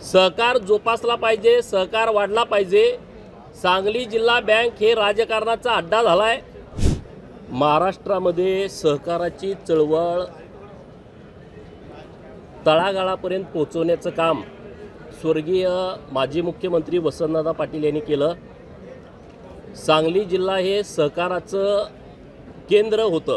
सहकार जोपासला पाहिजे, सहकार वाढला पाहिजे। सांगली जिल्हा बँक हे राजकारणाचा अड्डा झालाय। महाराष्ट्रामध्ये सहकाराची चळवळ तळागाळापर्यंत पोहोचवण्याचं काम स्वर्गीय माजी मुख्यमंत्री वसंतदादा पाटील यांनी केलं। सांगली जिल्हा हे सहकाराचं केंद्र होतं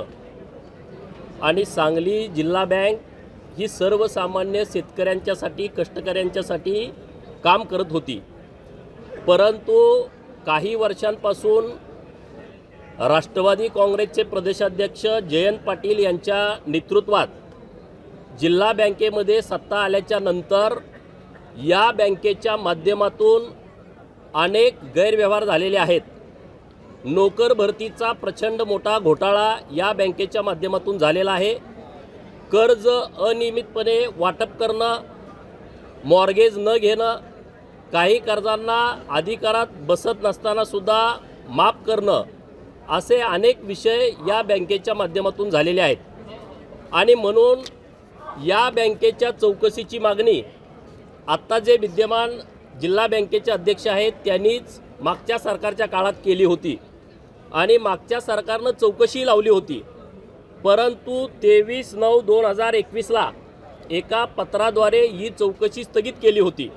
आणि सांगली जिल्हा बँक ही सर्वसामान्य शेतकऱ्यांच्यासाठी, कष्टकऱ्यांच्यासाठी काम करत होती। परंतु काही वर्षांपासून राष्ट्रवादी काँग्रेसचे प्रदेशाध्यक्ष जयंत पाटील यांच्या नेतृत्वात जिल्हा बँकेमध्ये सत्ता आल्याच्या नंतर या बँकेच्या माध्यमातून अनेक गैरव्यवहार झालेले आहेत। नोकर भरतीचा प्रचंड मोठा घोटाळा या बँकेच्या माध्यमातून झालेला आहे। कर्ज अनियमितपणे वाटप करणं, मॉर्गेज न घेणं, काही कर्जांना अधिकारात बसत नसताना सुद्धा माफ करणं, असे अनेक विषय या बँकेच्या माध्यमातून झालेले आहेत। आणि म्हणून या बँकेच्या चौकशीची मागणी आत्ता जे विद्यमान जिल्हा बँकेचे अध्यक्ष आहेत त्यांनीच मागच्या सरकारच्या काळात केली होती आणि मागच्या सरकारनं चौकशी लावली होती। परंतु 23/9/2021ला एका पत्राद्वारे ही चौकशी स्थगित केली होती।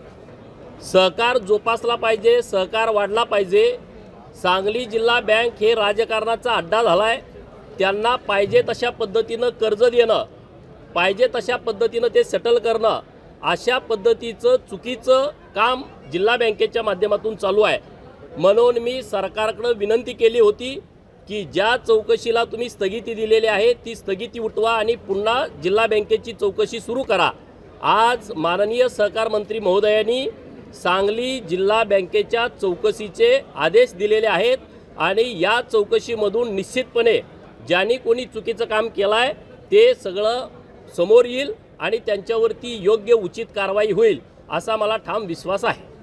सहकार जोपासला पाहिजे, सहकार वाढला पाहिजे। सांगली जिल्हा बँक हे राजकारणाचा अड्डा झालाय। त्यांना पाहिजे तशा पद्धतीनं कर्ज देणं, पाहिजे तशा पद्धतीनं ते सेटल करणं, अशा पद्धतीचं चुकीचं काम जिल्हा बँकेच्या माध्यमातून चालू आहे। म्हणून मी सरकारकडे विनंती केली होती की ज्या चौकशीला तुम्ही स्थगिती दिलेली आहे ती स्थगिती उठवा आणि पुन्हा जिल्हा बँकेची चौकशी सुरू करा। आज माननीय सहकार मंत्री महोदयांनी सांगली जिल्हा बँकेच्या चौकशीचे आदेश दिलेले आहेत आणि या चौकशीमधून निश्चितपणे ज्यांनी कोणी चुकीचं काम केलं आहे ते सगळं समोर येईल आणि त्यांच्यावरती योग्य उचित कारवाई होईल असा मला ठाम विश्वास आहे।